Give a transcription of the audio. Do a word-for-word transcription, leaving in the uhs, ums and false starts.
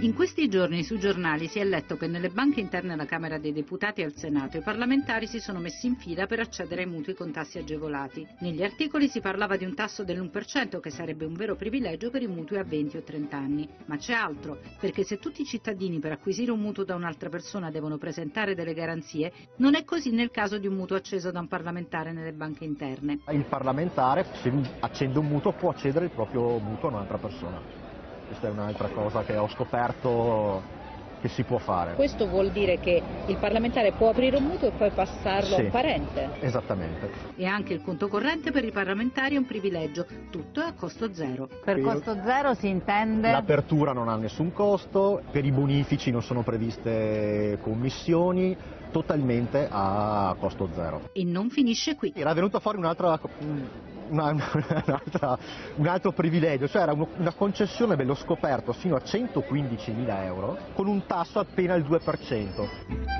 In questi giorni sui giornali si è letto che nelle banche interne alla Camera dei Deputati e al Senato i parlamentari si sono messi in fila per accedere ai mutui con tassi agevolati. Negli articoli si parlava di un tasso dell'uno per cento che sarebbe un vero privilegio per i mutui a venti o trenta anni. Ma c'è altro, perché se tutti i cittadini per acquisire un mutuo da un'altra persona devono presentare delle garanzie, non è così nel caso di un mutuo acceso da un parlamentare nelle banche interne. Il parlamentare, se accende un mutuo, può accedere il proprio mutuo a un'altra persona. Questa è un'altra cosa che ho scoperto che si può fare. Questo vuol dire che il parlamentare può aprire un mutuo e poi passarlo Sì, a un parente? Esattamente. E anche il conto corrente per i parlamentari è un privilegio, tutto è a costo zero. Per Io... costo zero si intende? L'apertura non ha nessun costo, per i bonifici non sono previste commissioni, totalmente a costo zero. E non finisce qui. Era venuto fuori un'altra... Una, un'altra, un altro privilegio, cioè era una concessione dello scoperto fino a centoquindicimila euro con un tasso appena il due per cento.